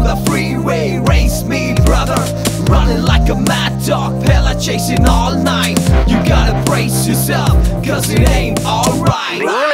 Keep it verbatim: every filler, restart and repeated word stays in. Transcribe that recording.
through the freeway. Race me, brother, running like a mad dog, Pella chasing all night. You gotta brace yourself, cause it ain't alright.